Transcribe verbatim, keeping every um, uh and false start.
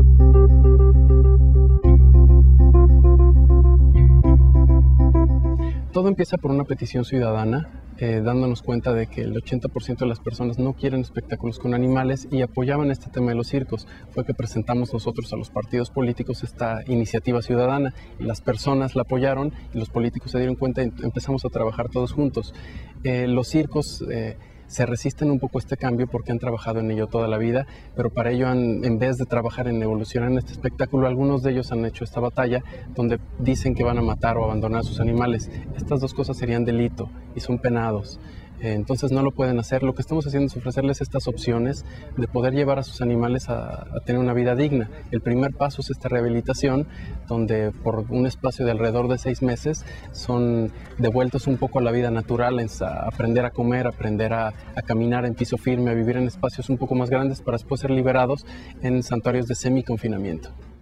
Todo empieza por una petición ciudadana, eh, dándonos cuenta de que el ochenta por ciento de las personas no quieren espectáculos con animales y apoyaban este tema de los circos. Fue que presentamos nosotros a los partidos políticos esta iniciativa ciudadana. Y las personas la apoyaron y los políticos se dieron cuenta y empezamos a trabajar todos juntos. Eh, los circos eh, se resisten un poco a este cambio porque han trabajado en ello toda la vida, pero para ello, han, en vez de trabajar en evolucionar en este espectáculo, algunos de ellos han hecho esta batalla donde dicen que van a matar o abandonar a sus animales. Estas dos cosas serían delito y son penados. Entonces no lo pueden hacer. Lo que estamos haciendo es ofrecerles estas opciones de poder llevar a sus animales a, a tener una vida digna. El primer paso es esta rehabilitación, donde por un espacio de alrededor de seis meses son devueltos un poco a la vida natural, a aprender a comer, aprender a, a caminar en piso firme, a vivir en espacios un poco más grandes para después ser liberados en santuarios de semi-confinamiento.